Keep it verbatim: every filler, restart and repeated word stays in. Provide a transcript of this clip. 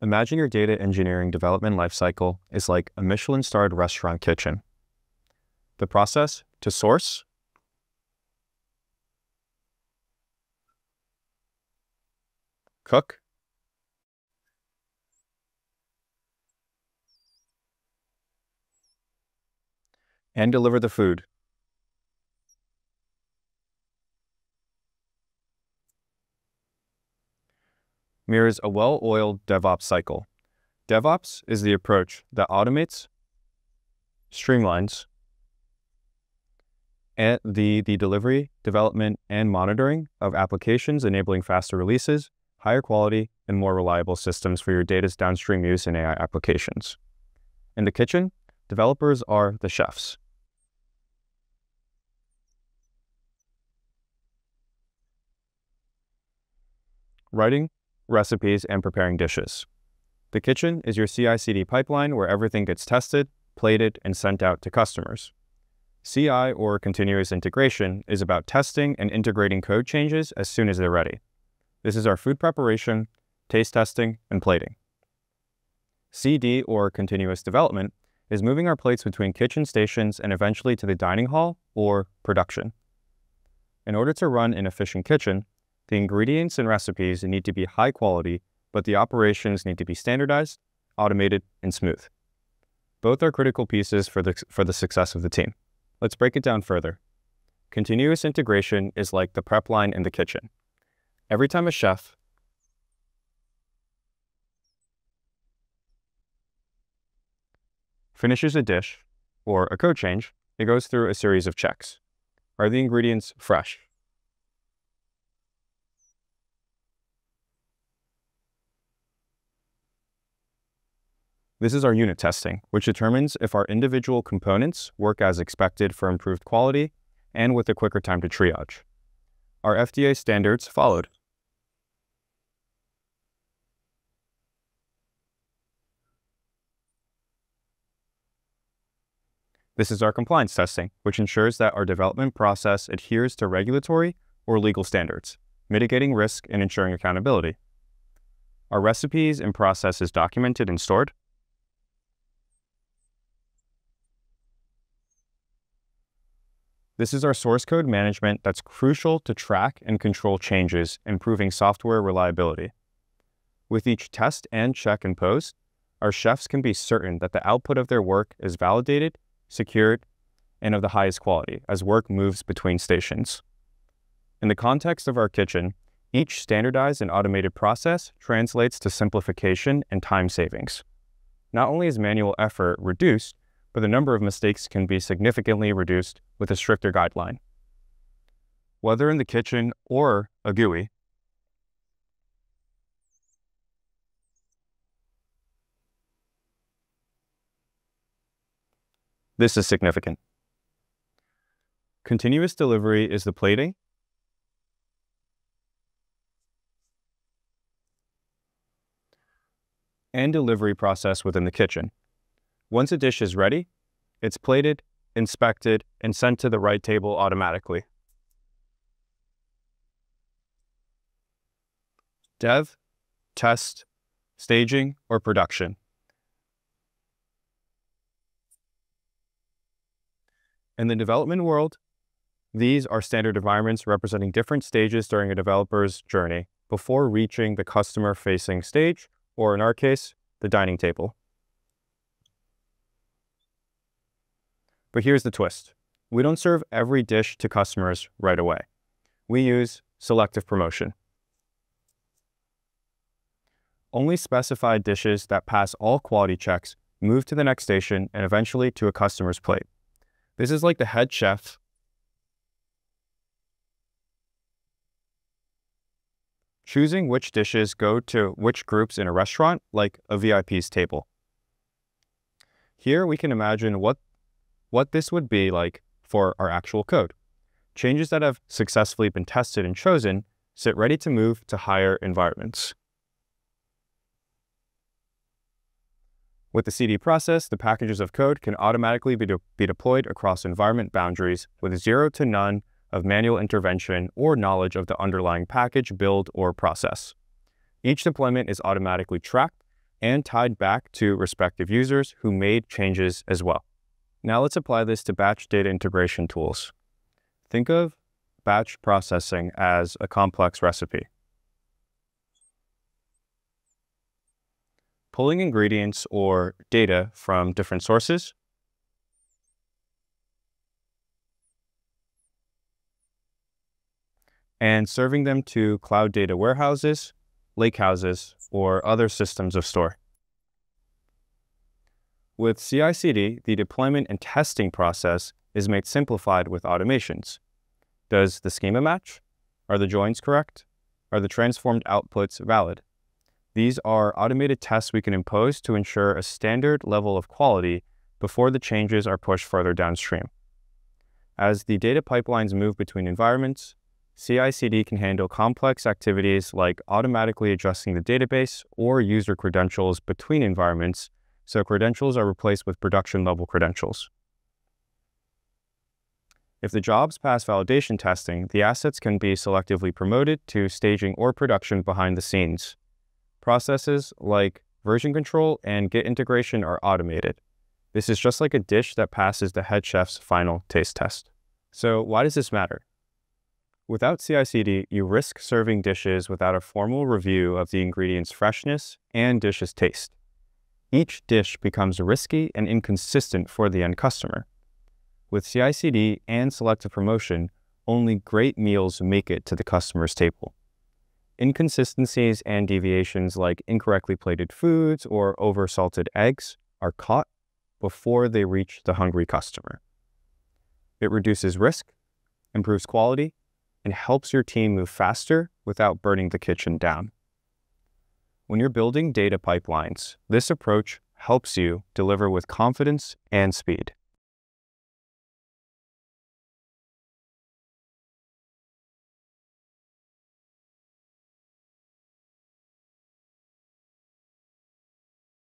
Imagine your data engineering development lifecycle is like a Michelin-starred restaurant kitchen. The process to source, cook, and deliver the food. Mirrors a well-oiled DevOps cycle. DevOps is the approach that automates, streamlines, and the, the delivery, development, and monitoring of applications, enabling faster releases, higher quality, and more reliable systems for your data's downstream use in A I applications. In the kitchen, developers are the chefs. Writing recipes and preparing dishes. The kitchen is your C I C D pipeline where everything gets tested, plated, and sent out to customers. C I, or continuous integration, is about testing and integrating code changes as soon as they're ready. This is our food preparation, taste testing, and plating. C D, or continuous development, is moving our plates between kitchen stations and eventually to the dining hall or production. In order to run an efficient kitchen, the ingredients and recipes need to be high quality, but the operations need to be standardized, automated, and smooth. Both are critical pieces for the, for the success of the team. Let's break it down further. Continuous integration is like the prep line in the kitchen. Every time a chef finishes a dish or a code change, it goes through a series of checks. Are the ingredients fresh? This is our unit testing, which determines if our individual components work as expected for improved quality and with a quicker time to triage. Our F D A standards followed. This is our compliance testing, which ensures that our development process adheres to regulatory or legal standards, mitigating risk and ensuring accountability. Our recipes and process is documented and stored. This is our source code management that's crucial to track and control changes, improving software reliability. With each test and check and post, our chefs can be certain that the output of their work is validated, secured, and of the highest quality as work moves between stations. In the context of our kitchen, each standardized and automated process translates to simplification and time savings. Not only is manual effort reduced, but the number of mistakes can be significantly reduced with a stricter guideline. Whether in the kitchen or a G U I, this is significant. Continuous delivery is the plating, and delivery process within the kitchen. Once a dish is ready, it's plated, inspected, and sent to the right table automatically. Dev, test, staging, or production. In the development world, these are standard environments representing different stages during a developer's journey before reaching the customer-facing stage, or in our case, the dining table. But here's the twist. We don't serve every dish to customers right away. We use selective promotion. Only specified dishes that pass all quality checks move to the next station and eventually to a customer's plate. This is like the head chef choosing which dishes go to which groups in a restaurant, like a V I P's table. Here we can imagine what what this would be like for our actual code. Changes that have successfully been tested and chosen sit ready to move to higher environments. With the C D process, the packages of code can automatically be, de be deployed across environment boundaries with zero to none of manual intervention or knowledge of the underlying package, build, or process. Each deployment is automatically tracked, and tied back to respective users who made changes as well. Now let's apply this to batch data integration tools. Think of batch processing as a complex recipe. Pulling ingredients or data from different sources and serving them to cloud data warehouses, lakehouses, or other systems of store. With C I C D, the deployment and testing process is made simplified with automations. Does the schema match? Are the joins correct? Are the transformed outputs valid? These are automated tests we can impose to ensure a standard level of quality before the changes are pushed further downstream. As the data pipelines move between environments, C I C D can handle complex activities like automatically adjusting the database or user credentials between environments, so credentials are replaced with production-level credentials. If the jobs pass validation testing, the assets can be selectively promoted to staging or production behind the scenes. Processes like version control and Git integration are automated. This is just like a dish that passes the head chef's final taste test. So why does this matter? Without C I C D, you risk serving dishes without a formal review of the ingredients' freshness and dish's taste. Each dish becomes risky and inconsistent for the end customer. With C I C D and selective promotion, only great meals make it to the customer's table. Inconsistencies and deviations like incorrectly plated foods or over-salted eggs are caught before they reach the hungry customer. It reduces risk, improves quality, and helps your team move faster without burning the kitchen down. When you're building data pipelines, this approach helps you deliver with confidence and speed.